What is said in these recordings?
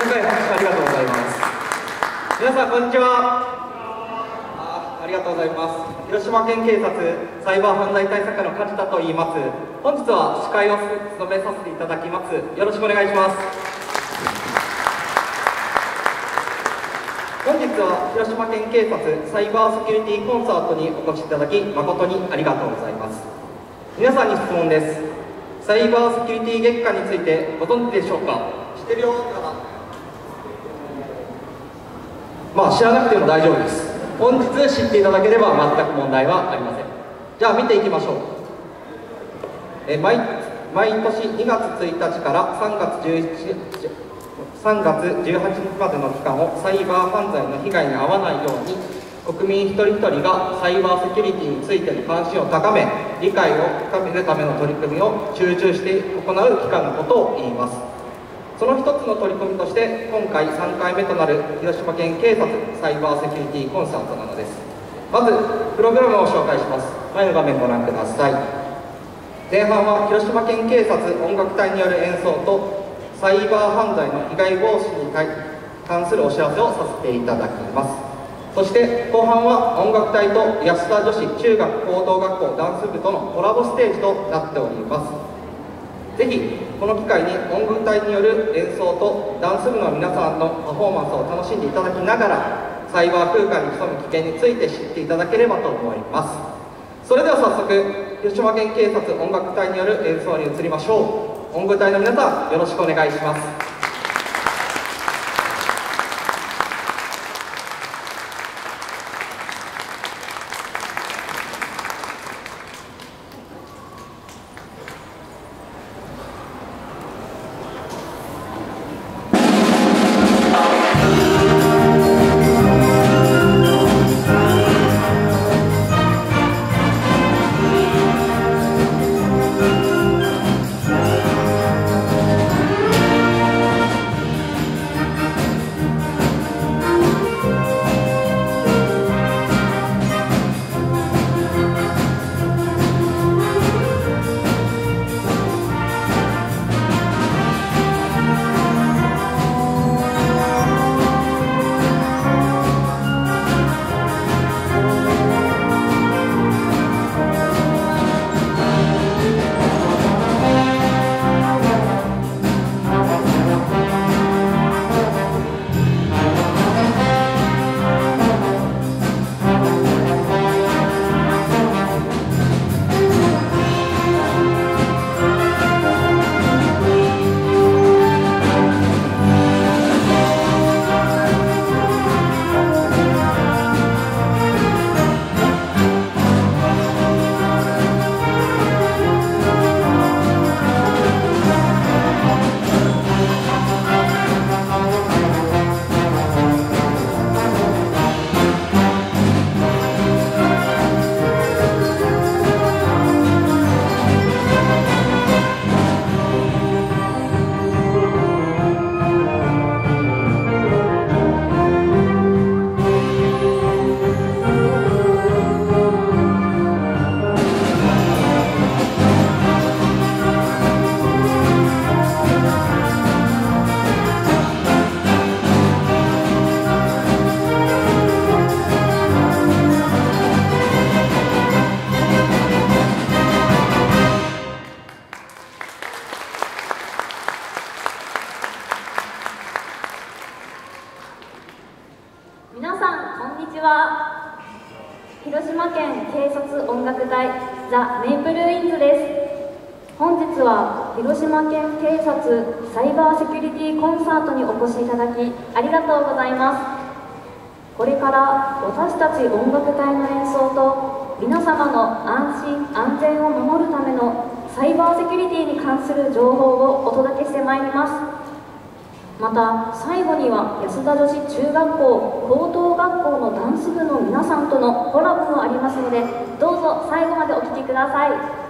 高い拍手ありがとうございます。皆さんこんにちは。ありがとうございます。広島県警察サイバー犯罪対策課の梶田と言います。本日は司会を務めさせていただきます。よろしくお願いします。本日は広島県警察サイバーセキュリティコンサートにお越しいただき誠にありがとうございます。皆さんに質問です。サイバーセキュリティ月間についてご存知でしょうか？知ってるよかな？知らなくても大丈夫です。本日知っていただければ全く問題はありません。じゃあ見ていきましょう。毎年2月1日から3月18日までの期間をサイバー犯罪の被害に遭わないように、国民一人一人がサイバーセキュリティについての関心を高め、理解を深めるための取り組みを集中して行う期間のことを言います。その一つの取り組みとして今回3回目となる広島県警察サイバーセキュリティコンサートなのです。まずプログラムを紹介します。前の画面ご覧ください。前半は広島県警察音楽隊による演奏とサイバー犯罪の被害防止に関するお知らせをさせていただきます。そして後半は音楽隊と安田女子中学高等学校ダンス部とのコラボステージとなっております。ぜひこの機会に音楽隊による演奏とダンス部の皆さんのパフォーマンスを楽しんでいただきながら、サイバー空間に潜む危険について知っていただければと思います。それでは早速広島県警察音楽隊による演奏に移りましょう。音楽隊の皆さんよろしくお願いします。 広島県警察音楽隊ザ・メイプルウィンズです。本日は広島県警察サイバーセキュリティコンサートにお越しいただきありがとうございます。これから私たち音楽隊の演奏と皆様の安心安全を守るためのサイバーセキュリティに関する情報をお届けしてまいります。また最後には安田女子中学校高等学校のダンス部の皆さんとのコラボもありますので、どうぞ最後までお聴きください。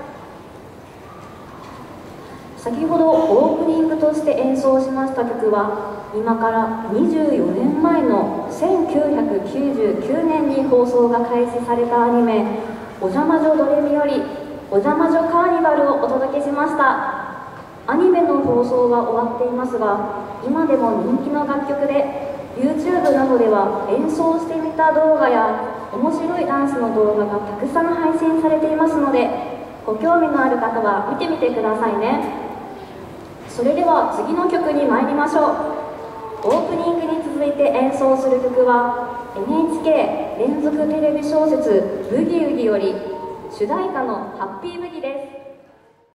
先ほどオープニングとして演奏しました曲は今から24年前の1999年に放送が開始されたアニメ「おじゃまじょドレミ」より「おじゃまじょカーニバル」をお届けしました。 アニメの放送は終わっていますが、今でも人気の楽曲で YouTube などでは演奏してみた動画や面白いダンスの動画がたくさん配信されていますので、ご興味のある方は見てみてくださいね。それでは次の曲に参りましょう。オープニングに続いて演奏する曲は NHK 連続テレビ小説「ブギウギ」より主題歌の「ハッピーブギ」です。